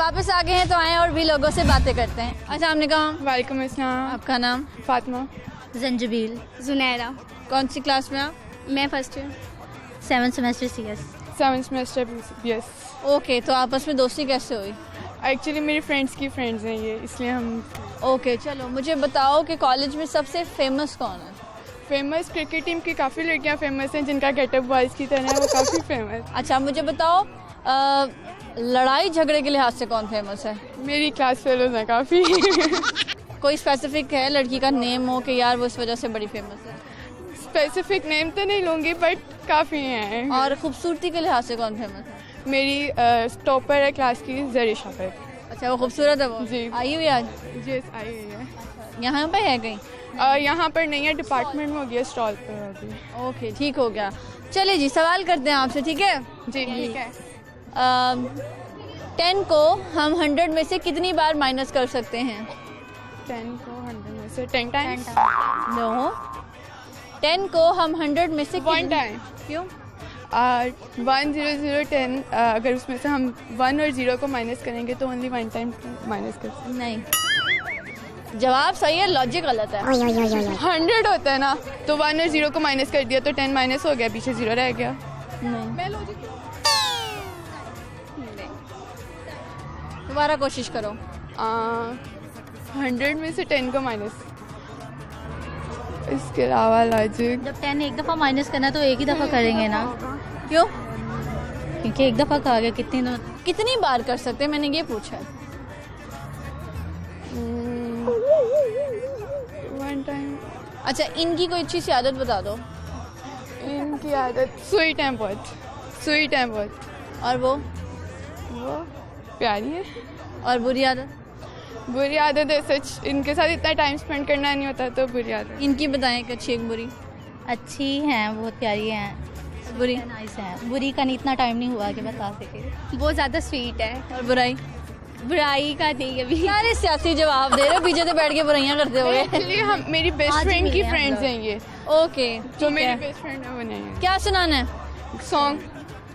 वापस आ गए हैं तो आए और भी लोगों से बातें करते हैं। अस्सलाम वालेकुम। वालेकुम अस्सलाम। आपका नाम? फातिमा। जंजबील। जुनैरा। कौन सी क्लास में आप? मैं first year. 7th semester CS। 7th semester BS। Okay, तो आपस में दोस्ती कैसे हुई? एक्चुअली मेरी फ्रेंड्स की फ्रेंड्स हैं ये, इसलिए हम। ओके चलो मुझे बताओ कि कॉलेज में सबसे फेमस कौन है? फेमस क्रिकेट टीम की काफ़ी लड़कियां फेमस हैं जिनका गेटअप बॉयज़ की तरह है, वो काफ़ी फेमस। अच्छा मुझे बताओ लड़ाई झगड़े के लिहाज से कौन फेमस है? मेरी क्लास फेलोज हैं काफ़ी। कोई स्पेसिफिक है लड़की का नेम हो कि यार वो इस वजह से बड़ी फेमस है? स्पेसिफिक नेम तो नहीं लूँगी बट काफ़ी हैं। और खूबसूरती के लिहाज से कौन फेमस है? मेरी टॉपर है क्लास की, ज़रिशा पर। अच्छा वो खूबसूरत है वो? जी। आई हुई आज? जी आई हुई है। यहाँ पे है कहीं? यहाँ पर नहीं है, डिपार्टमेंट में होगी, स्टॉल पर होगी। ओके ठीक हो गया। चलिए जी सवाल करते हैं आपसे, ठीक है? जी ठीक है। 10 को हम 100 में से कितनी बार माइनस कर सकते हैं? 10 को 100 में से 10 टाइम्स। नो, 10 को हम 100 में से 1 टाइम। क्यों? 1 0 0 10, अगर उसमें से हम 1 और 0 को माइनस करेंगे तो ओनली 1 टाइम माइनस कर सकते हैं। नहीं, जवाब सही है, लॉजिक गलत है। 100 होता है ना, तो 1 और 0 को माइनस कर दिया तो 10 माइनस हो गया, पीछे 0 रह गया। नहीं, दोबारा कोशिश करो। 100 में से 10 को माइनस, इसके अलावा लॉजिक। जब 10 एक दफ़ा माइनस करना तो एक ही दफ़ा करेंगे ना, क्यों? क्योंकि एक दफ़ा कहा गया। कितनी बार कर सकते हैं, मैंने ये पूछा है। 1 टाइम। अच्छा इनकी कोई अच्छी सी आदत बता दो। इनकी आदत स्वीट है बहुत, स्वीट है बहुत। और वो प्यारी है। और बुरी आदत? बुरी आदत है सच, इनके साथ इतना टाइम स्पेंड करना नहीं होता तो बुरी आदत। इनकी बताएं एक अच्छी एक बुरी। अच्छी हैं, बहुत प्यारी हैं। बुरी? नाइस हैं। बुरी का नहीं इतना टाइम नहीं हुआ कि बता सके। बहुत ज़्यादा स्वीट है। और बुराई? बुराई का नहीं अभी। सारे सियासी जवाब दे रहे हो, पीछे तो बैठ के बुराइयां करते हो। एक्चुअली हम मेरी बेस्ट आज फ्रेंड मिले की हैं फ्रेंड्स हम हैं ये, ओके जो मेरी बेस्ट फ्रेंड है वो नहीं है। क्या सुनाना है? सॉन्ग।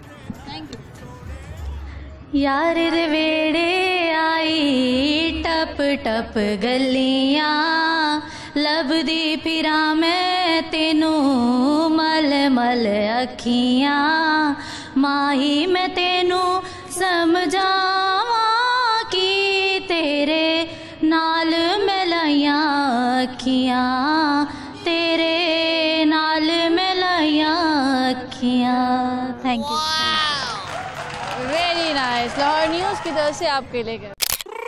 यार दे वेड़े आई टप टप गलियां, लभदी फिरा मैं तेनू मल मल अखियां, माही मैं तेनू समझावां कि तेरे नाल मैं लाइयां अखियां, तेरे नाल मैं लाइयां अखियां। Thank you. Very nice. Lahore news की तरफ से आपके लिए गए।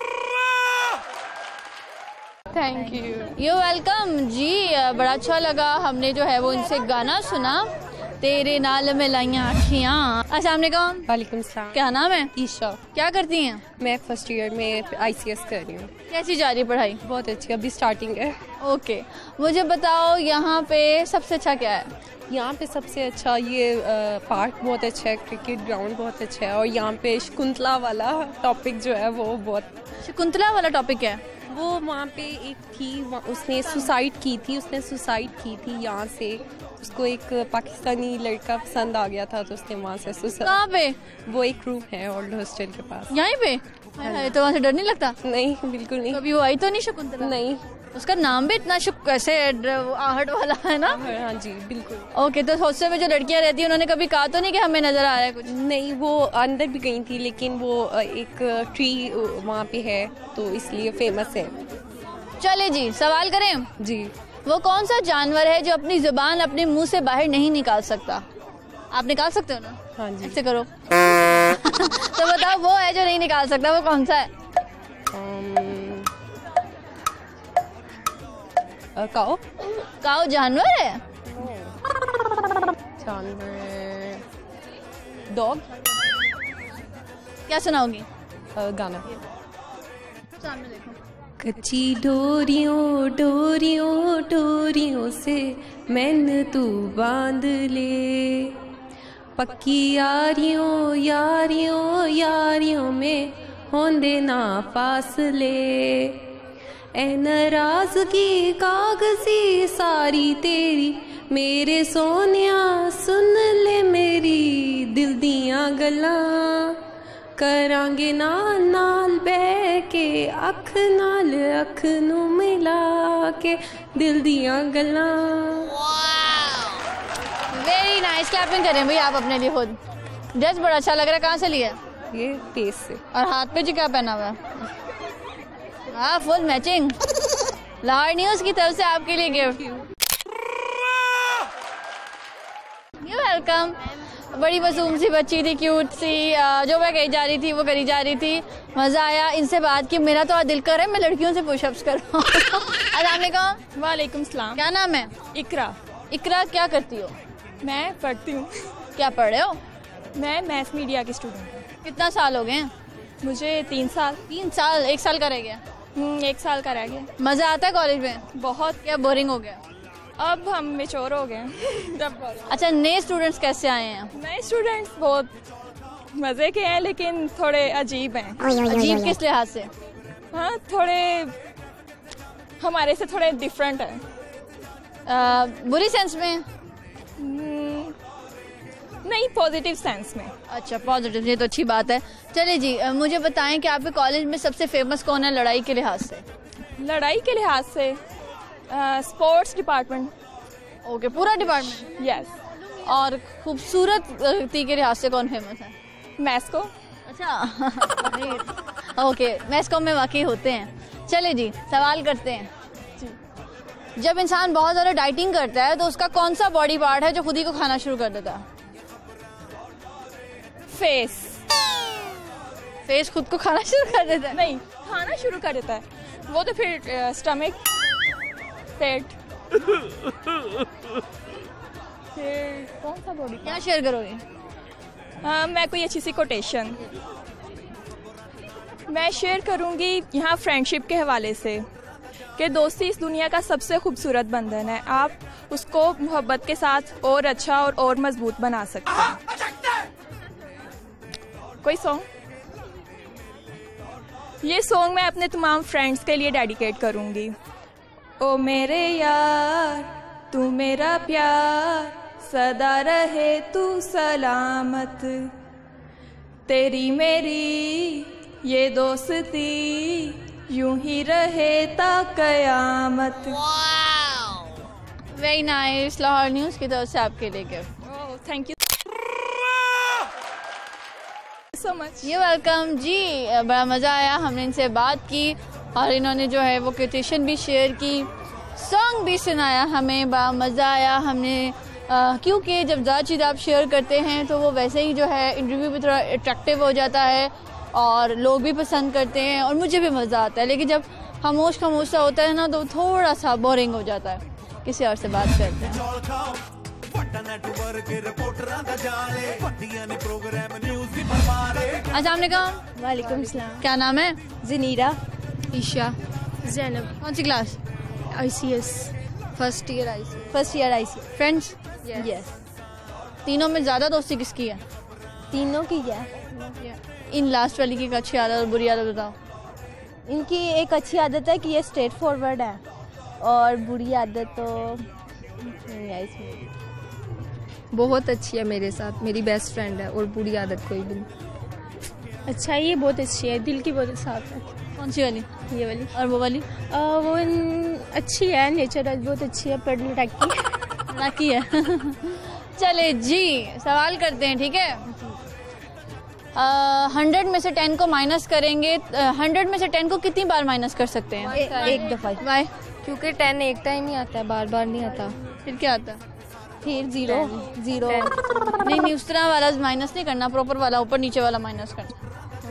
Thank you. यू वेलकम जी। बड़ा अच्छा लगा, हमने जो है वो इनसे गाना सुना, तेरे नाल में लाइयां अखियां। अस्सलाम वालेकुम। वालेकुम सलाम। क्या नाम है? ईशा। क्या करती हैं? मैं फर्स्ट ईयर में ICS कर रही हूँ। कैसी जा रही है पढ़ाई? बहुत अच्छी, अभी स्टार्टिंग है। ओके मुझे बताओ यहाँ पे सबसे अच्छा क्या है? यहाँ पे सबसे अच्छा ये पार्क बहुत अच्छा है, क्रिकेट ग्राउंड बहुत अच्छा है, और यहाँ पे शकुंतला वाला टॉपिक जो है वो बहुत। शकुंतला वाला टॉपिक क्या है? वो वहाँ पे एक थी, उसने सुसाइड की थी यहाँ से, उसको एक पाकिस्तानी लड़का पसंद आ गया था तो उसने वहाँ से सुसाइड। कहाँ पे? वो एक रूम है ओल्ड हॉस्टल के पास। यहीं पे? तो वहाँ से डर नहीं लगता? नहीं बिल्कुल नहीं। कभी वो आई तो नहीं शकुंतला? नहीं। उसका नाम भी इतना ऐसे आहट वाला है ना? हाँ जी बिल्कुल। ओके तो हॉस्टल में जो लड़कियां रहती हैं उन्होंने कभी कहा तो नहीं कि हमें नजर आ रहा है कुछ? नहीं, वो अंदर भी गई थी लेकिन वो एक ट्री वहाँ पे है तो इसलिए फेमस है। चले जी सवाल करें जी। वो कौन सा जानवर है जो अपनी जुबान अपने मुंह से बाहर नहीं निकाल सकता? आप निकाल सकते हो ना? हाँ जी। ऐसे करो। तो बताओ वो है जो नहीं निकाल सकता, वो कौन सा है? काओ। काओ जानवर है? जानवर। डॉग। क्या सुनाओगी? गाना। सामने देखो। कच्ची डोरियों डोरियों डोरियों से मैंने तू बांध ले, पक्की यारियों यारियों यारियों में होंदे ना फासले, ए नाराज़गी कागज़ी सारी तेरी, मेरे सोनिया सुन ले मेरी दिल दियां गल्लां, करांगे नाल नाल बह के अख नाल अख नू मिला के दिल दियां गल्लां। वेरी नाइस, क्लैपिंग करें भाई आप अपने लिए खुद। ड्रेस बड़ा अच्छा लग रहा है, कहाँ से लिया? ये पेस से। और हाथ पे जी क्या पहना हुआ है? हाँ, फुल मैचिंग। लाहौर न्यूज़ की तरफ से आपके लिए गिफ्ट। You welcome. बड़ी मासूम सी बच्ची थी, क्यूट सी, जो मैं कही जा रही थी वो करी जा रही थी। मज़ा आया इनसे बात की। मेरा तो दिल कर रहा है मैं लड़कियों से पुशअप्स करूँ। अस्सलाम वालेकुम। वालेकुम सलाम। क्या नाम है? इकरा। इकरा, क्या करती हो? मैं पढ़ती हूँ। क्या पढ़ रहे हो? मैं मैथ मीडिया की स्टूडेंट हूँ। कितना साल हो गए? मुझे 3 साल। 3 साल? 1 साल का रह गया? 1 साल का रह गया। मज़ा आता है कॉलेज में? बहुत। क्या बोरिंग हो गया? अब हम मेच्योर हो गए। अच्छा, नए स्टूडेंट्स कैसे आए हैं? नए स्टूडेंट्स बहुत मज़े के हैं लेकिन थोड़े अजीब हैं। अजीब किस लिहाज से? हाँ, थोड़े हमारे से थोड़े डिफरेंट हैं। बुरी सेंस में? नहीं, पॉजिटिव सेंस में। अच्छा, पॉजिटिव, ये तो अच्छी बात है। चलिए जी, मुझे बताएं कि आपके कॉलेज में सबसे फेमस कौन है लड़ाई के लिहाज से? लड़ाई के लिहाज से स्पोर्ट्स डिपार्टमेंट। ओके, पूरा डिपार्टमेंट? यस। और खूबसूरती के लिहाज से कौन फेमस है? मैस्को। अच्छा। ओके, मैस्को में वाकई होते हैं। चले जी, सवाल करते हैं। जब इंसान बहुत ज़्यादा डाइटिंग करता है तो उसका कौन सा बॉडी पार्ट है जो खुद ही को खाना शुरू कर देता है? फेस। फेस खुद को खाना शुरू कर देता है? नहीं, खाना शुरू कर देता है वो तो फिर स्टमक, पेट, फिर कौन सा बॉडी? क्या शेयर करोगे? मैं कोई अच्छी सी कोटेशन मैं शेयर करूंगी यहाँ फ्रेंडशिप के हवाले से कि दोस्ती इस दुनिया का सबसे खूबसूरत बंधन है। आप उसको मोहब्बत के साथ और अच्छा और मजबूत बना सकते हैं। कोई सॉन्ग? ये सॉन्ग मैं अपने तमाम फ्रेंड्स के लिए डेडिकेट करूंगी। ओ मेरे यार, तू मेरा प्यार, सदा रहे तू सलामत, तेरी मेरी ये दोस्ती यूं ही रहे ता कयामत। Very nice. लाहौर न्यूज़ की तरफ से आपके लिए gift. Thank you so much. ये वेलकम जी। बड़ा मज़ा आया, हमने इनसे बात की और इन्होंने जो है वो कोटेशन भी शेयर की, सॉन्ग भी सुनाया, हमें बड़ा मज़ा आया। हमने क्योंकि जब ज़्यादा चीज़ आप शेयर करते हैं तो वो वैसे ही जो है इंटरव्यू भी थोड़ा अट्रैक्टिव हो जाता है और लोग भी पसंद करते हैं और मुझे भी मज़ा आता है। लेकिन जब खामोश खामोश सा होता है ना तो थोड़ा सा बोरिंग हो जाता है। किसी और से बात करते हैं। अस्सलाम वालेकुम। वालेकुम सलाम। क्या नाम है? जनीरा। ईशा। जैनब। कौन सी class? ICS। First year IC। Friends? Yes. तीनों में ज़्यादा दोस्ती किसकी है? तीनों की है। इन लास्ट वाली की एक अच्छी आदत और बुरी आदत बताओ। इनकी एक अच्छी आदत है कि ये स्ट्रेट फॉरवर्ड है और बुरी आदत तो नहीं है इसमें। बहुत अच्छी है मेरे साथ, मेरी बेस्ट फ्रेंड है और बुरी आदत कोई भी नहीं। अच्छा, ये बहुत अच्छी है, दिल की बहुत साफ है। कौन सी वाली? ये वाली। और वो वाली? वो अच्छी है, नेचर बहुत अच्छी है, पढ़ने टाइप की नाकी है। चले जी, सवाल करते हैं, ठीक है? 100 में से 10 को माइनस करेंगे। 100 में से 10 को कितनी बार माइनस कर सकते हैं? एक दफ़ा। बाय। क्योंकि 10 एक टाइम ही आता है, बार बार नहीं आता। फिर क्या आता है? फिर जीरो। नहीं, उस तरह वाला माइनस नहीं करना, प्रॉपर वाला ऊपर नीचे वाला माइनस करना।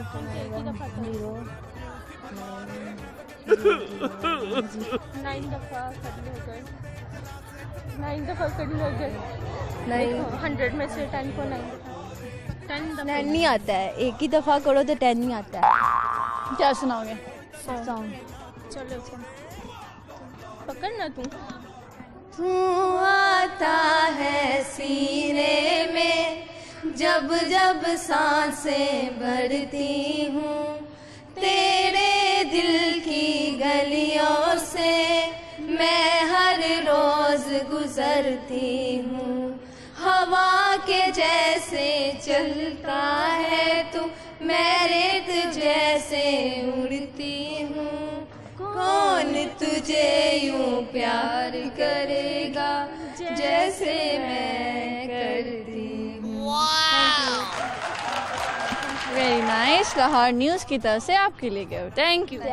9 दफ़ा कभी हो गए। नहीं, 100 में से 10 को 10 नहीं आता है। एक ही दफ़ा करो तो 10 नहीं आता है। क्या सुनाओगे? सॉन्ग। चलो पकड़ ना तू। आता है सीने में जब जब सांसें भरती हूँ, तेरे दिल की गलियों से मैं हर रोज गुजरती हूँ। हवा के जैसे चलता है तू, मैं रेत जैसे उड़ती हूँ, कौन तुझे यूं प्यार करेगा जैसे मैं करती हूँ। Very nice. लाहौर न्यूज़ की तरफ से आपके लिए gift. Thank you.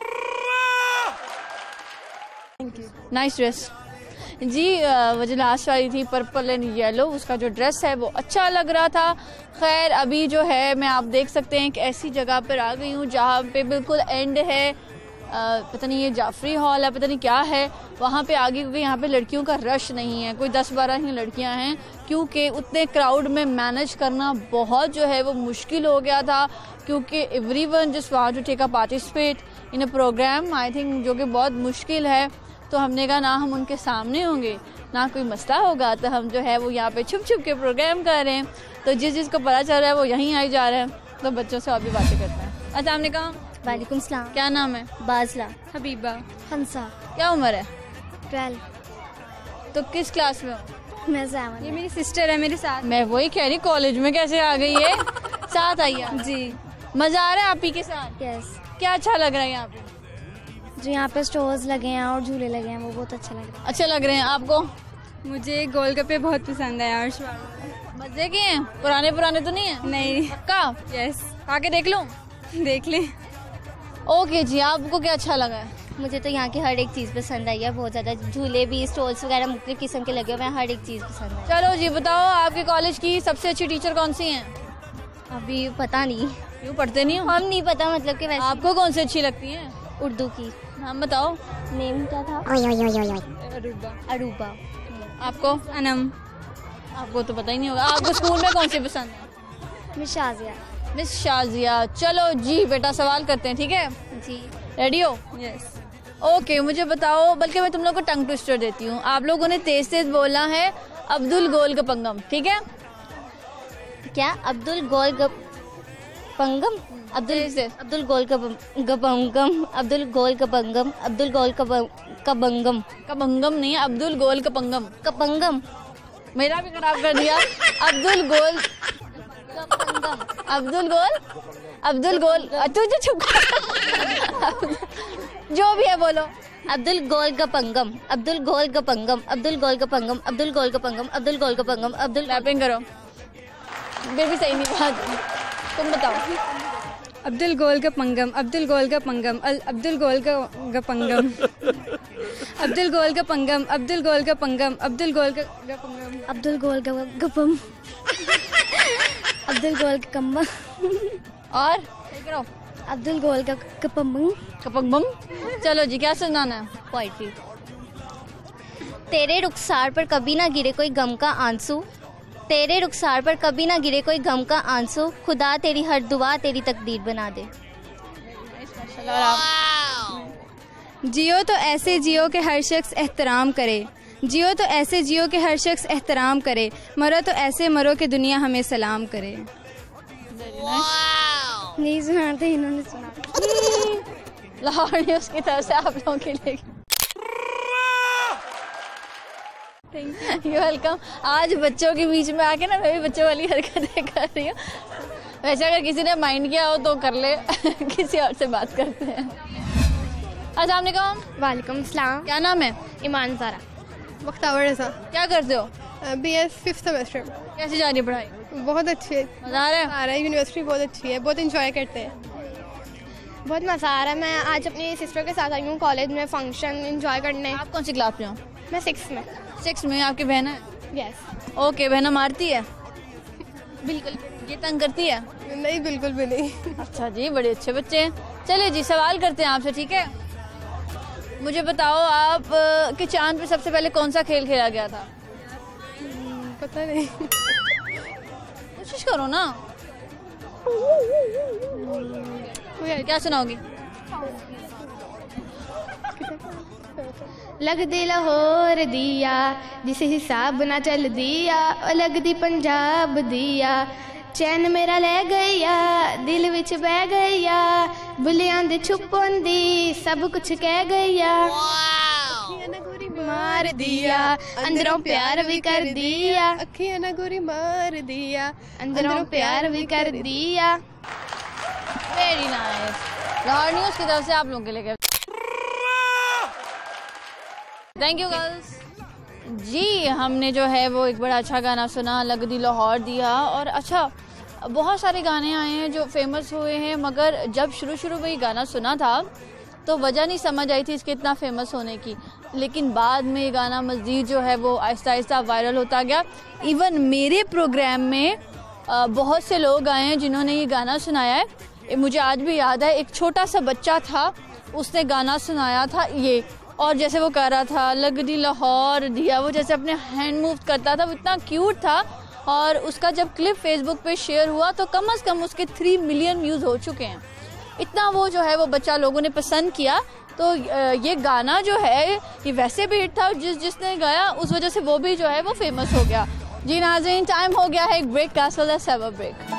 Nice dress जी। वो जो लास्ट वाली थी पर्पल एंड येलो, उसका जो ड्रेस है वो अच्छा लग रहा था। खैर अभी जो है मैं आप देख सकते हैं कि ऐसी जगह पर आ गई हूँ जहाँ पे बिल्कुल एंड है। पता नहीं ये जाफरी हॉल है, पता नहीं क्या है वहाँ पे आगे, क्योंकि यहाँ पे लड़कियों का रश नहीं है, कोई 10-12 ही लड़कियाँ हैं, क्योंकि उतने क्राउड में मैनेज करना बहुत जो है वो मुश्किल हो गया था, क्योंकि everyone just want to take a participate in a programme, I think, जो कि बहुत मुश्किल है। तो हमने कहा ना हम उनके सामने होंगे ना कोई मसला होगा, तो हम जो है वो यहाँ पे छुप छुप के प्रोग्राम कर रहे हैं। तो जिसको पता चल रहा है वो यहीं आई जा रहा है, तो बच्चों से और भी बातें करते हैं। अस्सलाम वालेकुम। वालेकुम सलाम। क्या नाम है? बाजला। हबीबा। हंसा। क्या उम्र है? 12। तो किस क्लास में हो? मैं 7। ये मेरी सिस्टर है मेरे साथ। मैं वही कह रही, कॉलेज में कैसे आ गई है? साथ आई है जी। मजा आ रहा है आप ही के साथ? यस। क्या अच्छा लग रहा है यहाँ पे? जो यहाँ पे स्टोर्स लगे हैं और झूले लगे हैं वो बहुत अच्छा लग रहा अच्छे लग रहे हैं आपको? मुझे गोलगप्पे बहुत पसंद है यार। मजे के हैं? पुराने तो नहीं है? नहीं। पक्का? यस। आके देख लूं? देख ले। ओके जी, आपको क्या अच्छा लगा है? है। मुझे तो यहाँ की हर एक चीज़ पसंद आई है बहुत ज़्यादा। झूले भी, स्टॉल्स वगैरह मुख्तलिफ किस्म के लगे हुए हैं, हर एक चीज़ पसंद है। चलो जी बताओ, आपके कॉलेज की सबसे अच्छी टीचर कौन सी हैं? अभी पता नहीं, क्यों पढ़ते नहीं हो? हम नहीं पता, मतलब कि वैसे आपको कौन सी अच्छी लगती है? उर्दू की। नाम बताओ। नेम क्या था? अरूबा। अरूबा। आपको? अनम। आपको तो पता ही नहीं होगा। आपको स्कूल में कौन सी पसंद है? मिस शाजिया। मिस शाजिया। चलो जी बेटा सवाल करते हैं, ठीक है? जी। रेडी हो? यस। ओके मुझे बताओ, बल्कि मैं तुम लोग को टंग ट्विस्टर देती हूँ। आप लोगों ने तेज तेज बोलना है अब्दुल गोल गपंगम, ठीक है? क्या? अब्दुल गोल गपंगम। अब्दुल गोल गपंगम। अब्दुल गोल गपंगम। अब्दुल गोल कबंगम। कबंगम नहीं, अब्दुल गोल कपंगम। कपंगम। मेरा भी खराब कर दिया। अब्दुल गोल कपंगम। अब्दुल गोल तुझे चुप जो भी है बोलो। अब्दुल गोल गपंगम। अब्दुल गोल गपंगम। अब्दुल गोल गपंगम। अब्दुल गोल गपंगम। अब्दुल गोल गपंगम। अब्दुल रैपिंग करो। बेबी सही नहीं बात, तुम बताओ। अब्दुल गोल का पंगम। अब्दुल गोल का पंगम। अब्दुल गोल का पंगम। अब्दुल गोल का पंगम। अब्दुल गोल का पंगम। अब्दुल गोल का पंगम। अब्दुल गोल गपम। अब्दुल गोल का कम्बा। और सही करो। अब्दुल गोल का कपम। कपंगम। चलो जी, क्या सुनाना है? पोइट्री। तेरे रुखसार पर कभी ना गिरे कोई गम का आंसू। तेरे रुखसार पर कभी ना गिरे कोई गम का आंसू। खुदा तेरी हर दुआ तेरी तकदीर बना दे। जियो तो ऐसे जियो के हर शख्स एहतराम करे। जियो तो ऐसे जियो के हर शख्स एहतराम करे। मरो तो ऐसे मरो कि दुनिया हमें सलाम करे। नहीं सुना था, इन्होंने सुना। लाहौर न्यूज़ की तरफ से आप लोगों के लिए यू वेलकम। आज बच्चों के बीच में आके ना मैं भी बच्चों वाली हरकतें कर रही हूँ। वैसे अगर किसी ने माइंड किया हो तो कर ले किसी और से बात करते हैं। अस्सलाम वालेकुम। वालेकुम सलाम। क्या नाम है? ईमान ज़ारा। मुख्तावर रज़ा। क्या करते हो? BS 5th semester. कैसे जा रही है पढ़ाई? बहुत अच्छी है। मजा आ रहा है? आ रहा है, यूनिवर्सिटी बहुत अच्छी है, बहुत इंजॉय करते हैं। बहुत मज़ा आ रहा है। मैं आज अपनी सिस्टर के साथ आई हूँ कॉलेज में फंक्शन इंजॉय करने। आप कौन सी क्लास में हो? मैं 6th में। 6 में। आपकी बहन है? यस। ओके, बहना मारती है? बिल्कुल। ये तंग करती है? नहीं, बिल्कुल भी नहीं। अच्छा जी, बड़े अच्छे बच्चे हैं। चलिए जी, सवाल करते हैं आपसे, ठीक है? मुझे बताओ आप कि चांद पे सबसे पहले कौन सा खेल खेला गया था? पता नहीं। कोशिश करो ना। क्या सुनाओगी? लग दे लाहौर दिया जिसे हिसाब ना चल दिया, और लग दी पंजाब दिया चैन मेरा ले गया, दिल विच बह गया, बुलियां दे छुपन दी सब कुछ कह गया। अखियां ना गोरी मार दिया, अंदरों प्यार भी कर दिया। अखियां ना गोरी मार दिया, अंदरों प्यार भी कर दिया। Very nice. लाहौर न्यूज़ की तरफ से आप लोगों के लिए थैंक यू गर्ल्स। जी हमने जो है वो एक बड़ा अच्छा गाना सुना, लग दी लाहौर दिया। और अच्छा बहुत सारे गाने आए हैं जो फेमस हुए हैं, मगर जब शुरू में ये गाना सुना था तो वजह नहीं समझ आई थी इसके इतना फेमस होने की, लेकिन बाद में ये गाना मज़ीद जो है वो आहिस्ता आहिस्ता वायरल होता गया। इवन मेरे प्रोग्राम में बहुत से लोग आए हैं जिन्होंने ये गाना सुनाया है। मुझे आज भी याद है, एक छोटा सा बच्चा था, उसने गाना सुनाया था ये, और जैसे वो कर रहा था लग दी लाहौर दिया, वो जैसे अपने हैंड मूव करता था, वो इतना क्यूट था। और उसका जब क्लिप फेसबुक पे शेयर हुआ तो कम से कम उसके 3 मिलियन व्यूज़ हो चुके हैं। इतना वो जो है वो बच्चा लोगों ने पसंद किया। तो ये गाना जो है ये वैसे भी हिट था, जिसने गाया उस वजह से वो भी जो है वो फेमस हो गया। जी नाज़रीन, टाइम हो गया है एक ब्रेक का, so let's have a break.